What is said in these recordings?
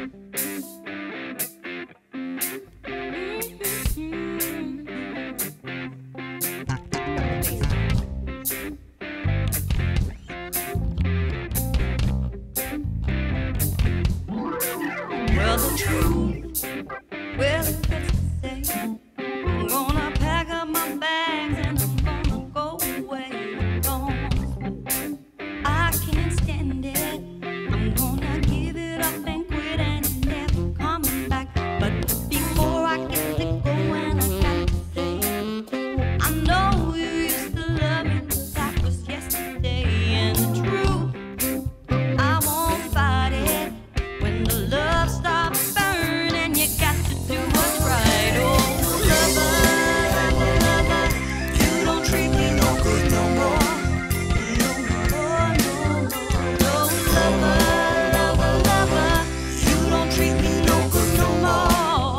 Well, the truth, well, it's to say, I'm gonna pack up my bags and I'm gonna go away. Gone. I can't stand it. I'm gonna give it up and quit and never coming back. But before I get to going, I got to say, I know you used to love me, but that was yesterday. And the truth, I won't fight it. When the love stops burning, you got to do what's right. Oh, lover, lover, you don't treat me no good no more. No more, no more. No, lover, lover, you don't treat me no good no more.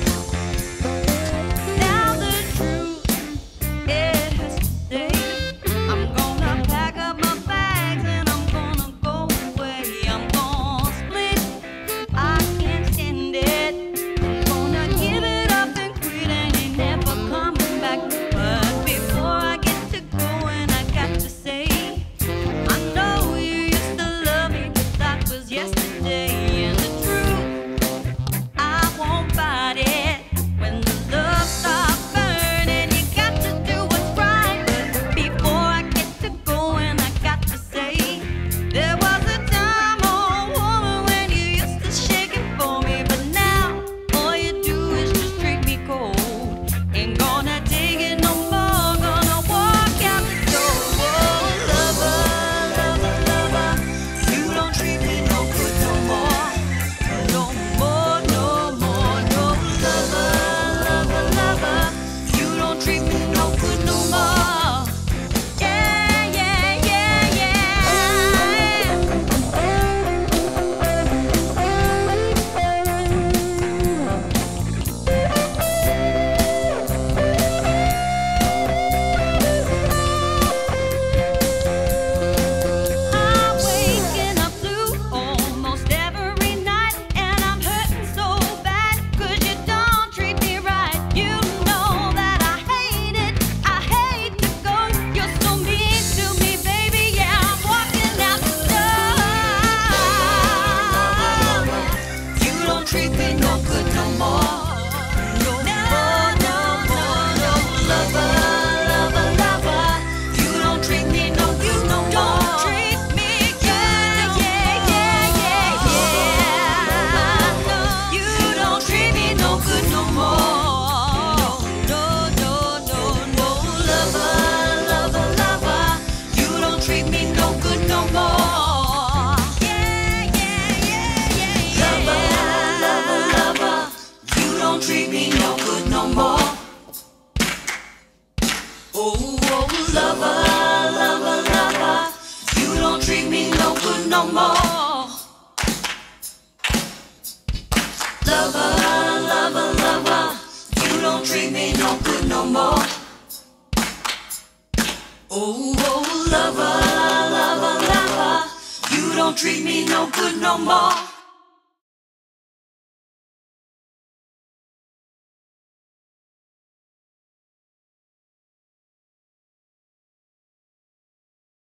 Now the truth, it has to stay. I'm gonna pack up my bags and I'm gonna go away. I'm gonna split. I can't stand it. I'm gonna give it up and quit and ain't never coming back. But before I get to going, I got to say, I know you used to love me, but that was yesterday. And the truth, I won't fight it. When the love stops burning, you got to do what's right. But before I get to going, I got to say, there was a time, oh woman, when you used to shake it for me, but now all you do is just treat me cold. Ain't gonna take it no more, gonna walk out the door. Oh, lover, lover, lover, you don't treat me no good no more. No more, no more, no. Lover, lover, lover, you don't treat me no good no more. Yeah, yeah, yeah, yeah. I'm waking up blue almost every night, and I'm hurting so bad 'cause you don't treat me right. You know that I hate it, I hate to go. You're so mean to me, baby. Yeah, I'm walking out the door. You don't treat me no good no more. No more, no more, no. Lover, lover, lover, you don't treat me no good no more. Don't treat me good, yeah, yeah, yeah, yeah. You don't treat me no good no more. No, no, no, no. Lover, lover, lover, you don't treat me no good no more. Yeah, yeah, yeah, yeah, yeah. Lover, lover, lover, you don't treat me no good no more. Oh, oh, lover, lover, lover, you don't treat me no good no more. Lover, lover, lover, you don't treat me no good no more. Oh, oh, lover, lover, lover, you don't treat me no good no more.